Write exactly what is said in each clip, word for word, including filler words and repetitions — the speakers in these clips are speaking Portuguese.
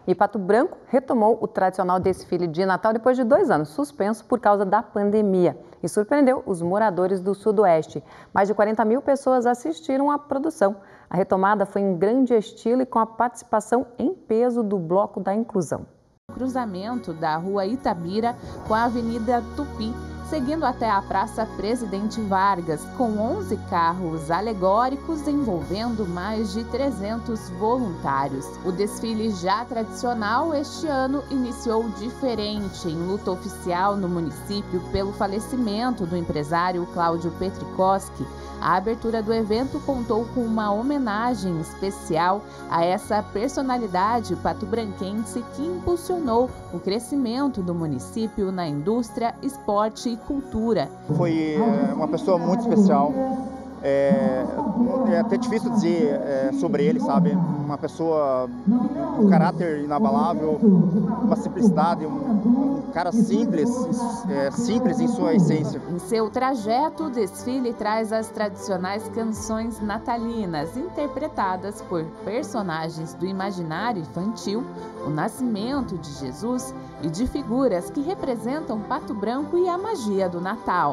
E Pato Branco retomou o tradicional desfile de Natal depois de dois anos, suspenso por causa da pandemia. E surpreendeu os moradores do Sudoeste. Mais de quarenta mil pessoas assistiram à produção. A retomada foi em grande estilo e com a participação em peso do Bloco da Inclusão. Cruzamento da Rua Itabira com a Avenida Tupi, seguindo até a Praça Presidente Vargas, com onze carros alegóricos envolvendo mais de trezentos voluntários. O desfile já tradicional este ano iniciou diferente, em luta oficial no município pelo falecimento do empresário Cláudio Petrikoski. A abertura do evento contou com uma homenagem especial a essa personalidade patobranquense que impulsionou o crescimento do município na indústria, esporte e cultura. Foi uma pessoa muito especial. É, é até difícil dizer é, sobre ele, sabe? Uma pessoa, um caráter inabalável, uma simplicidade, um, um cara simples, é, simples em sua essência. Em seu trajeto, o desfile traz as tradicionais canções natalinas, interpretadas por personagens do imaginário infantil, o nascimento de Jesus e de figuras que representam Pato Branco e a magia do Natal.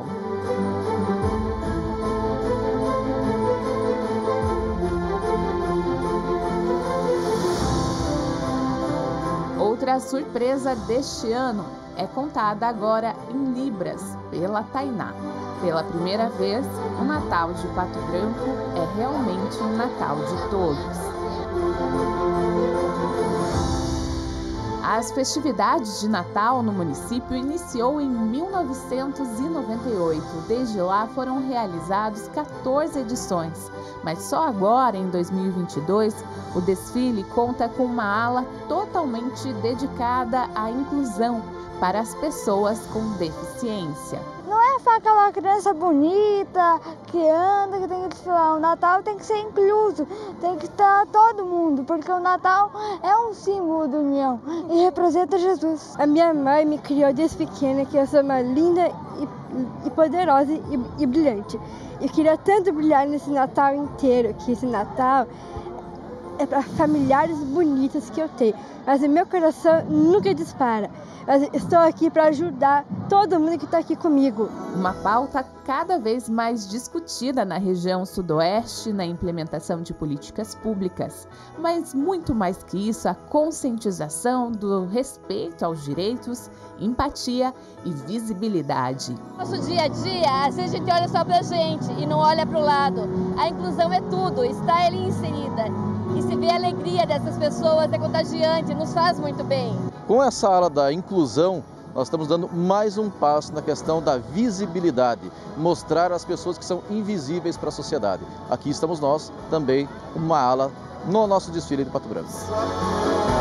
Outra surpresa deste ano é contada agora em Libras, pela Tainá. Pela primeira vez, o Natal de Pato Branco é realmente um Natal de todos. As festividades de Natal no município iniciou em mil novecentos e noventa e oito. Desde lá foram realizados quatorze edições, mas só agora, em dois mil e vinte e dois, o desfile conta com uma ala totalmente dedicada à inclusão para as pessoas com deficiência. Não é só aquela criança bonita, que anda, que tem que desfilar. O Natal tem que ser incluso, tem que estar todo mundo, porque o Natal é um símbolo de união e representa Jesus. A minha mãe me criou desde pequena, que eu sou uma linda e, e poderosa e, e brilhante. Eu queria tanto brilhar nesse Natal inteiro, que esse Natal é para familiares bonitas que eu tenho, mas o meu coração nunca dispara. Mas estou aqui para ajudar todo mundo que está aqui comigo. Uma pauta cada vez mais discutida na região sudoeste na implementação de políticas públicas, mas muito mais que isso, a conscientização do respeito aos direitos, empatia e visibilidade. Nosso dia a dia, às vezes a gente olha só para a gente e não olha para o lado. A inclusão é tudo, está ali inserida. E se vê a alegria dessas pessoas é contagiante, nos faz muito bem. Com essa ala da inclusão, nós estamos dando mais um passo na questão da visibilidade, mostrar as pessoas que são invisíveis para a sociedade. Aqui estamos nós, também uma ala no nosso desfile de Pato Branco.